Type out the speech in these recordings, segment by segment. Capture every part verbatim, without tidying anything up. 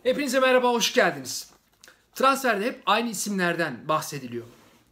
Hepinize merhaba, hoş geldiniz. Transferde hep aynı isimlerden bahsediliyor.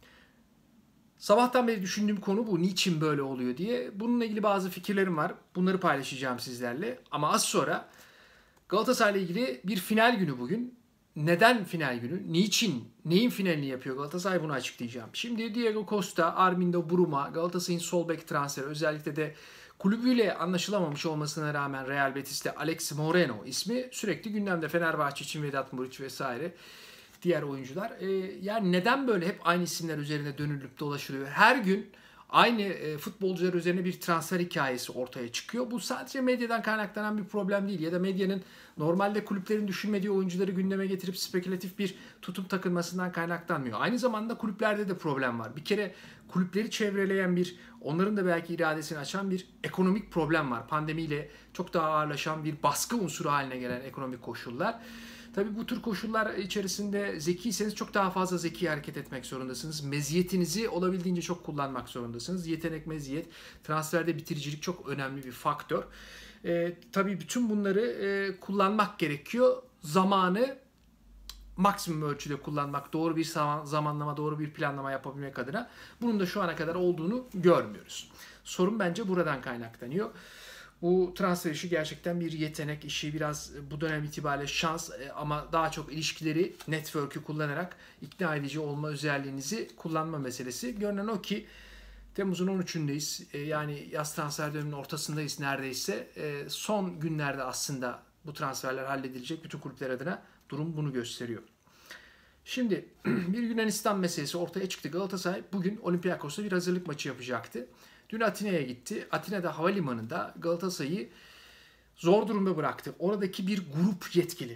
Sabahtan beri düşündüğüm konu bu. Niçin böyle oluyor diye. Bununla ilgili bazı fikirlerim var. Bunları paylaşacağım sizlerle. Ama az sonra Galatasaray'la ilgili bir final günü bugün. Neden final günü? Niçin? Neyin finalini yapıyor Galatasaray? Bunu açıklayacağım. Şimdi Diego Costa, Armindo Bruma, Galatasaray'ın sol bek transferi, özellikle de kulübüyle anlaşılamamış olmasına rağmen Real Betis'te Alex Moreno ismi sürekli gündemde. Fenerbahçe için Vedat Muriç vesaire diğer oyuncular. Ee, yani neden böyle hep aynı isimler üzerine dönülüp dolaşılıyor? Her gün aynı e, futbolcular üzerine bir transfer hikayesi ortaya çıkıyor. Bu sadece medyadan kaynaklanan bir problem değil. Ya da medyanın normalde kulüplerin düşünmediği oyuncuları gündeme getirip spekülatif bir tutum takılmasından kaynaklanmıyor. Aynı zamanda kulüplerde de problem var. Bir kere kulüpleri çevreleyen bir, onların da belki iradesini açan bir ekonomik problem var. Pandemiyle çok daha ağırlaşan bir baskı unsuru haline gelen ekonomik koşullar. Tabii bu tür koşullar içerisinde zekiyseniz çok daha fazla zeki hareket etmek zorundasınız. Meziyetinizi olabildiğince çok kullanmak zorundasınız. Yetenek, meziyet, transferde bitiricilik çok önemli bir faktör. Ee, tabii bütün bunları e, kullanmak gerekiyor. Zamanı maksimum ölçüde kullanmak, doğru bir zamanlama, doğru bir planlama yapabilmek adına. Bunun da şu ana kadar olduğunu görmüyoruz. Sorun bence buradan kaynaklanıyor. Bu transfer işi gerçekten bir yetenek işi, biraz bu dönem itibariyle şans ama daha çok ilişkileri, network'ü kullanarak ikna edici olma özelliğinizi kullanma meselesi. Görünen o ki Temmuz'un on üçündeyiz. Yani yaz transfer döneminin ortasındayız neredeyse. Son günlerde aslında bu transferler halledilecek. Bütün kulüpler adına durum bunu gösteriyor. Şimdi bir Yunanistan meselesi ortaya çıktı. Galatasaray bugün Olympiakos'ta bir hazırlık maçı yapacaktı. Dün Atina'ya gitti. Atina'da havalimanında Galatasaray'ı zor durumda bıraktı. Oradaki bir grup yetkili.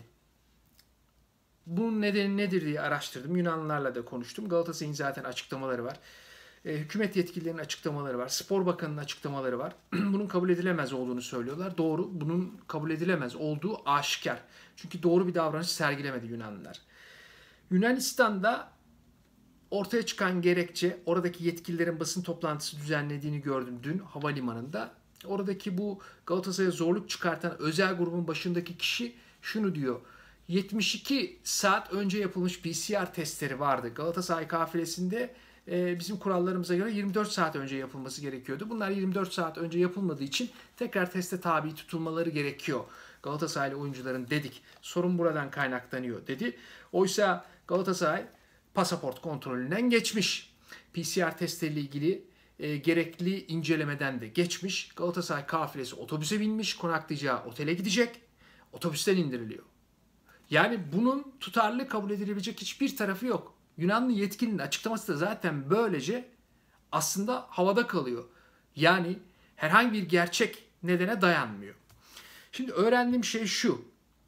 Bunun nedeni nedir diye araştırdım. Yunanlılarla da konuştum. Galatasaray'ın zaten açıklamaları var. E, hükümet yetkililerinin açıklamaları var. Spor Bakanı'nın açıklamaları var. Bunun kabul edilemez olduğunu söylüyorlar. Doğru, bunun kabul edilemez olduğu aşikar. Çünkü doğru bir davranış sergilemedi Yunanlılar. Yunanistan'da ortaya çıkan gerekçe, oradaki yetkililerin basın toplantısı düzenlediğini gördüm dün havalimanında. Oradaki bu Galatasaray'a zorluk çıkartan özel grubun başındaki kişi şunu diyor. yetmiş iki saat önce yapılmış P C R testleri vardı. Galatasaray kafilesinde e, bizim kurallarımıza göre yirmi dört saat önce yapılması gerekiyordu. Bunlar yirmi dört saat önce yapılmadığı için tekrar teste tabi tutulmaları gerekiyor. Galatasaraylı oyuncuların dedik. Sorun buradan kaynaklanıyor dedi. Oysa Galatasaray pasaport kontrolünden geçmiş. P C R testleriyle ilgili e, gerekli incelemeden de geçmiş. Galatasaray kafilesi otobüse binmiş, konaklayacağı otele gidecek. Otobüsten indiriliyor. Yani bunun tutarlı kabul edilebilecek hiçbir tarafı yok. Yunanlı yetkilinin açıklaması da zaten böylece aslında havada kalıyor. Yani herhangi bir gerçek nedene dayanmıyor. Şimdi öğrendiğim şey şu.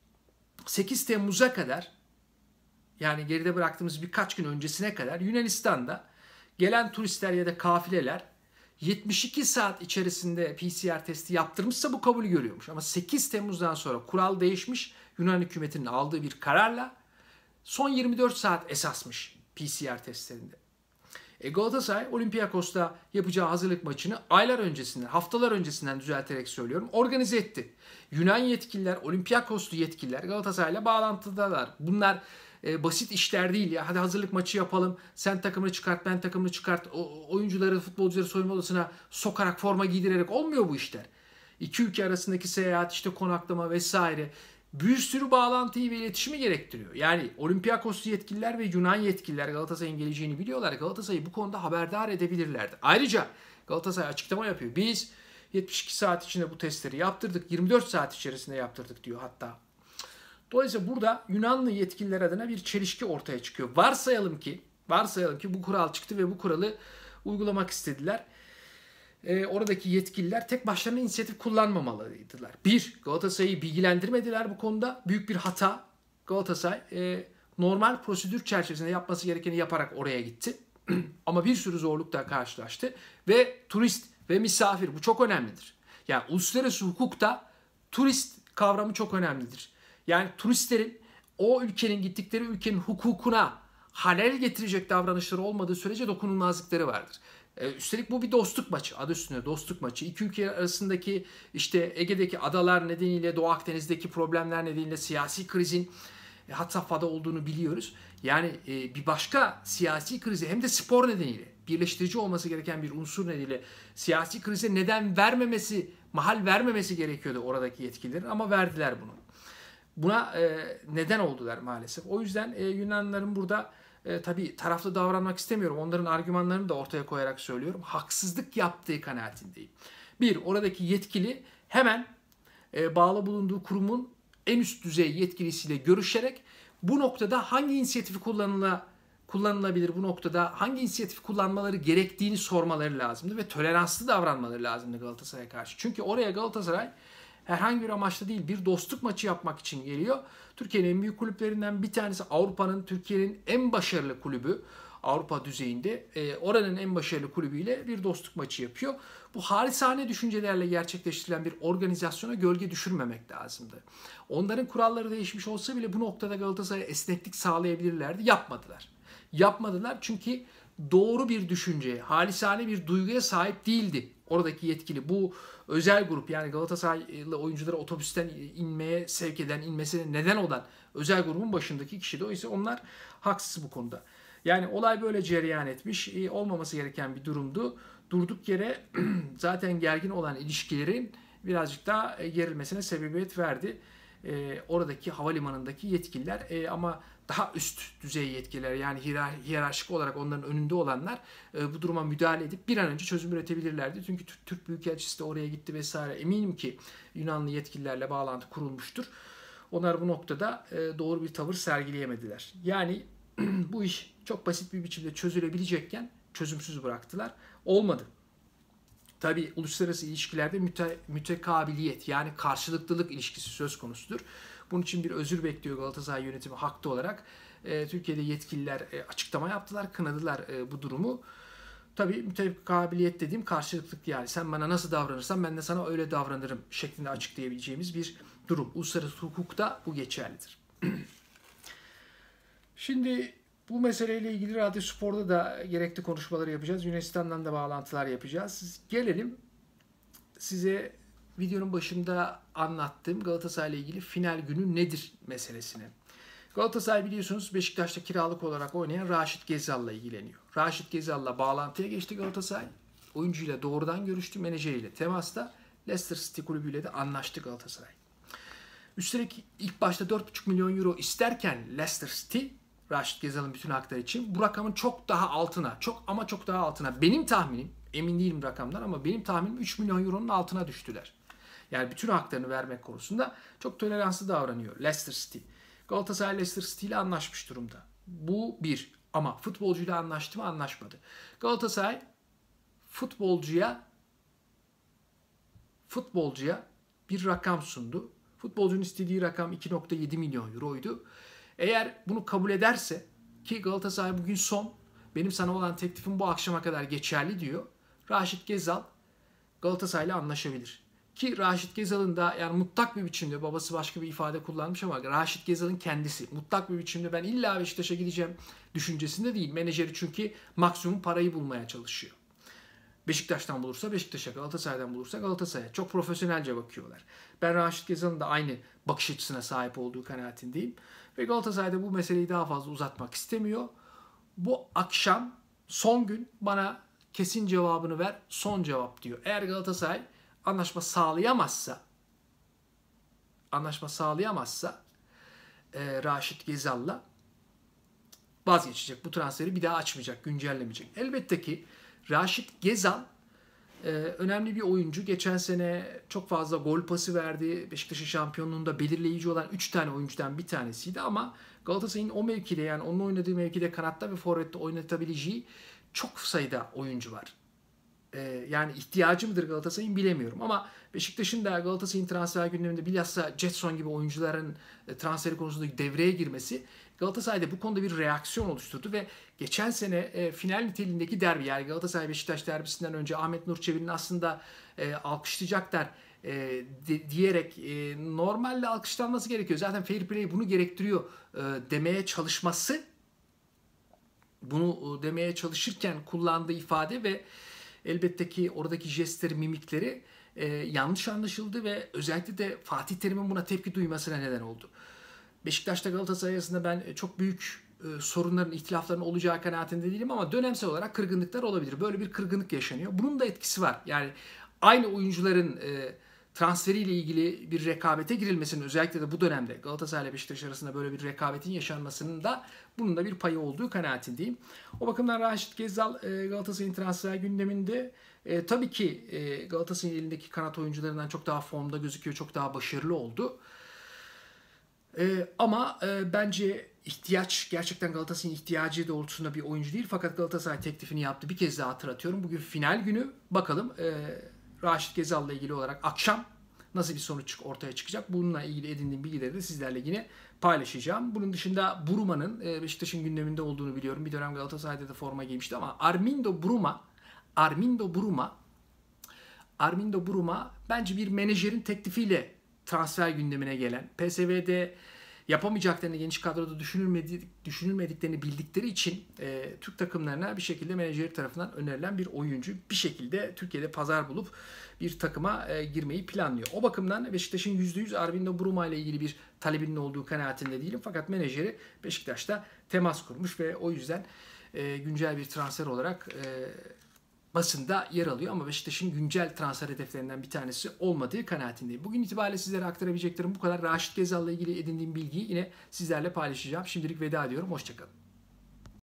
sekiz Temmuz'a kadar, yani geride bıraktığımız birkaç gün öncesine kadar Yunanistan'da gelen turistler ya da kafileler yetmiş iki saat içerisinde P C R testi yaptırmışsa bu kabul görüyormuş. Ama sekiz Temmuz'dan sonra kural değişmiş. Yunan hükümetinin aldığı bir kararla son yirmi dört saat esasmış P C R testlerinde. E Galatasaray Olympiakos'ta yapacağı hazırlık maçını aylar öncesinden, haftalar öncesinden düzelterek söylüyorum, organize etti. Yunan yetkililer, Olympiakoslu yetkililer Galatasaray'la bağlantıdalar. Bunlar e, basit işler değil ya. Hadi hazırlık maçı yapalım. Sen takımını çıkart, ben takımını çıkart. O, oyuncuları, futbolcuları soyunma odasına sokarak, forma giydirerek olmuyor bu işler. İki ülke arasındaki seyahat, işte konaklama vesaire bir sürü bağlantıyı ve iletişimi gerektiriyor. Yani Olympiakoslu yetkililer ve Yunan yetkililer Galatasaray'ın geleceğini biliyorlar. Galatasaray'ı bu konuda haberdar edebilirlerdi. Ayrıca Galatasaray açıklama yapıyor. Biz yetmiş iki saat içinde bu testleri yaptırdık. yirmi dört saat içerisinde yaptırdık diyor hatta. Dolayısıyla burada Yunanlı yetkililer adına bir çelişki ortaya çıkıyor. Varsayalım ki, varsayalım ki bu kural çıktı ve bu kuralı uygulamak istediler. E, oradaki yetkililer tek başlarına inisiyatif kullanmamalıydılar. Bir, Galatasaray'ı bilgilendirmediler bu konuda. Büyük bir hata. Galatasaray e, normal prosedür çerçevesinde yapması gerekeni yaparak oraya gitti. Ama bir sürü zorlukla karşılaştı. Ve turist ve misafir, bu çok önemlidir. Yani uluslararası hukukta turist kavramı çok önemlidir. Yani turistlerin o ülkenin, gittikleri ülkenin hukukuna halel getirecek davranışları olmadığı sürece dokunulmazlıkları vardır. Üstelik bu bir dostluk maçı. Adı üstünde dostluk maçı. İki ülke arasındaki işte Ege'deki adalar nedeniyle, Doğu Akdeniz'deki problemler nedeniyle, siyasi krizin e, had safhada olduğunu biliyoruz. Yani e, bir başka siyasi krize hem de spor nedeniyle birleştirici olması gereken bir unsur nedeniyle siyasi krize neden vermemesi, mahal vermemesi gerekiyordu oradaki yetkililerin ama verdiler bunu. Buna e, neden oldular maalesef. O yüzden e, Yunanlıların burada e, tabii taraflı davranmak istemiyorum. Onların argümanlarını da ortaya koyarak söylüyorum. Haksızlık yaptığı kanaatindeyim. Bir, oradaki yetkili hemen e, bağlı bulunduğu kurumun en üst düzey yetkilisiyle görüşerek bu noktada hangi inisiyatifi kullanıla, kullanılabilir, bu noktada hangi inisiyatifi kullanmaları gerektiğini sormaları lazımdı ve toleranslı davranmaları lazımdı Galatasaray'a karşı. Çünkü oraya Galatasaray herhangi bir amaçla değil, bir dostluk maçı yapmak için geliyor. Türkiye'nin en büyük kulüplerinden bir tanesi, Avrupa'nın, Türkiye'nin en başarılı kulübü, Avrupa düzeyinde e, oranın en başarılı kulübüyle bir dostluk maçı yapıyor. Bu halisane düşüncelerle gerçekleştirilen bir organizasyona gölge düşürmemek lazımdı. Onların kuralları değişmiş olsa bile bu noktada Galatasaray'a esneklik sağlayabilirlerdi. Yapmadılar. Yapmadılar çünkü doğru bir düşünceye, halisane bir duyguya sahip değildi oradaki yetkili. Bu özel grup, yani Galatasaraylı oyuncuları otobüsten inmeye sevk eden, inmesine neden olan özel grubun başındaki kişi. Dolayısıyla onlar haksız bu konuda. Yani olay böyle cereyan etmiş. E, olmaması gereken bir durumdu. Durduk yere zaten gergin olan ilişkilerin birazcık daha gerilmesine sebebiyet verdi. E, oradaki havalimanındaki yetkililer e, ama daha üst düzey yetkililer, yani hiyerarşik olarak onların önünde olanlar e, bu duruma müdahale edip bir an önce çözüm üretebilirlerdi. Çünkü Türk Büyükelçisi de oraya gitti vesaire. Eminim ki Yunanlı yetkililerle bağlantı kurulmuştur. Onlar bu noktada e, doğru bir tavır sergileyemediler. Yani bu iş çok basit bir biçimde çözülebilecekken çözümsüz bıraktılar. Olmadı. Tabii uluslararası ilişkilerde müte, mütekabiliyet, yani karşılıklılık ilişkisi söz konusudur. Bunun için bir özür bekliyor Galatasaray yönetimi haklı olarak. E, Türkiye'de yetkililer e, açıklama yaptılar, kınadılar e, bu durumu. Tabii mütekabiliyet dediğim karşılıklık, yani sen bana nasıl davranırsan ben de sana öyle davranırım şeklinde açıklayabileceğimiz bir durum. Uluslararası hukukta bu geçerlidir. Şimdi bu meseleyle ilgili Radyo Spor'da da gerekli konuşmaları yapacağız. Yunanistan'dan da bağlantılar yapacağız. Gelelim size videonun başında anlattığım Galatasaray ile ilgili final günü nedir meselesine. Galatasaray biliyorsunuz Beşiktaş'ta kiralık olarak oynayan Raşit Gezal'la ilgileniyor. Raşit Gezal'la bağlantıya geçti Galatasaray. Oyuncuyla doğrudan görüştü, menajeriyle temasta. Leicester City kulübüyle de anlaştı Galatasaray. Üstelik ilk başta dört buçuk milyon euro isterken Leicester City, Raşit Gezal'ın bütün hakları için bu rakamın çok daha altına, çok ama çok daha altına, benim tahminim, emin değilim rakamdan ama benim tahminim üç milyon euronun altına düştüler. Yani bütün haklarını vermek konusunda çok toleranslı davranıyor Leicester City. Galatasaray Leicester City ile anlaşmış durumda. Bu bir. Ama futbolcuyla anlaştı mı? Anlaşmadı. Galatasaray futbolcuya futbolcuya bir rakam sundu. Futbolcunun istediği rakam iki nokta yedi milyon euroydu. Eğer bunu kabul ederse, ki Galatasaray bugün son, benim sana olan teklifim bu akşama kadar geçerli diyor. Raşit Gezal Galatasaray'la anlaşabilir. Ki Raşit Gezal'ın da yani mutlak bir biçimde, babası başka bir ifade kullanmış ama Raşit Gezal'ın kendisi mutlak bir biçimde ben illa Beşiktaş'a gideceğim düşüncesinde değil. Menajeri çünkü maksimum parayı bulmaya çalışıyor. Beşiktaş'tan bulursa Beşiktaş'a, Galatasaray'dan bulursa Galatasaray'a. Çok profesyonelce bakıyorlar. Ben Raşit Gezal'ın da aynı bakış açısına sahip olduğu kanaatindeyim. Ve Galatasaray'da bu meseleyi daha fazla uzatmak istemiyor. Bu akşam son gün bana kesin cevabını ver, son cevap diyor. Eğer Galatasaray anlaşma sağlayamazsa anlaşma sağlayamazsa e, Raşit Gezal'la vazgeçecek. Bu transferi bir daha açmayacak, güncellemeyecek. Elbette ki Raşit Gezal e, önemli bir oyuncu. Geçen sene çok fazla gol pası verdi. Beşiktaş'ın şampiyonluğunda belirleyici olan üç tane oyuncudan bir tanesiydi ama Galatasaray'ın o mevkide, yani onun oynadığı mevkide kanatta ve forvette oynatabileceği çok sayıda oyuncu var. Ee, yani ihtiyacı mıdır Galatasaray'ın bilemiyorum ama Beşiktaş'ın da Galatasaray'ın transfer gündeminde bilhassa Jetson gibi oyuncuların transferi konusunda devreye girmesi Galatasaray'da bu konuda bir reaksiyon oluşturdu ve geçen sene e, final niteliğindeki derbi, yani Galatasaray-Beşiktaş derbisinden önce Ahmet Nur Çebi'nin aslında e, alkışlayacaklar e, de, diyerek e, normalde alkışlanması gerekiyor. Zaten fair play bunu gerektiriyor e, demeye çalışması, bunu e, demeye çalışırken kullandığı ifade ve elbette ki oradaki jestleri, mimikleri e, yanlış anlaşıldı ve özellikle de Fatih Terim'in buna tepki duymasına neden oldu. Beşiktaş'ta Galatasaray arasında ben çok büyük e, sorunların, ihtilafların olacağı kanaatinde değilim ama dönemsel olarak kırgınlıklar olabilir. Böyle bir kırgınlık yaşanıyor. Bunun da etkisi var. Yani aynı oyuncuların e, transferiyle ilgili bir rekabete girilmesinin, özellikle de bu dönemde Galatasaray ile Beşiktaş arasında böyle bir rekabetin yaşanmasının da bunun da bir payı olduğu kanaatindeyim. O bakımdan Raşit Gezzal e, Galatasaray'ın transfer gündeminde e, tabii ki e, Galatasaray'ın elindeki kanat oyuncularından çok daha formda gözüküyor, çok daha başarılı oldu. E, ama e, bence ihtiyaç, gerçekten Galatasaray'ın ihtiyacı doğrultusunda bir oyuncu değil. Fakat Galatasaray teklifini yaptı. Bir kez daha hatırlatıyorum. Bugün final günü. Bakalım e, Raşit Gezal'la ilgili olarak akşam nasıl bir sonuç ortaya çıkacak? Bununla ilgili edindiğim bilgileri de sizlerle yine paylaşacağım. Bunun dışında Bruma'nın e, Beşiktaş'ın gündeminde olduğunu biliyorum. Bir dönem Galatasaray'da da forma giymişti ama Armindo Bruma Armindo Bruma Armindo Bruma bence bir menajerin teklifiyle transfer gündemine gelen, P S V'de yapamayacaklarını, geniş kadroda düşünülmedik, düşünülmediklerini bildikleri için e, Türk takımlarına bir şekilde menajeri tarafından önerilen bir oyuncu. Bir şekilde Türkiye'de pazar bulup bir takıma e, girmeyi planlıyor. O bakımdan Beşiktaş'ın yüzde yüz Armindo Bruma ile ilgili bir talebinin olduğu kanaatinde değilim. Fakat menajeri Beşiktaş'ta temas kurmuş ve o yüzden e, güncel bir transfer olarak e, basında yer alıyor ama Beşiktaş'ın güncel transfer hedeflerinden bir tanesi olmadığı kanaatindeyim. Bugün itibariyle sizlere aktarabileceklerim bu kadar. Raşit Gezal'la ilgili edindiğim bilgiyi yine sizlerle paylaşacağım. Şimdilik veda ediyorum. Hoşçakalın.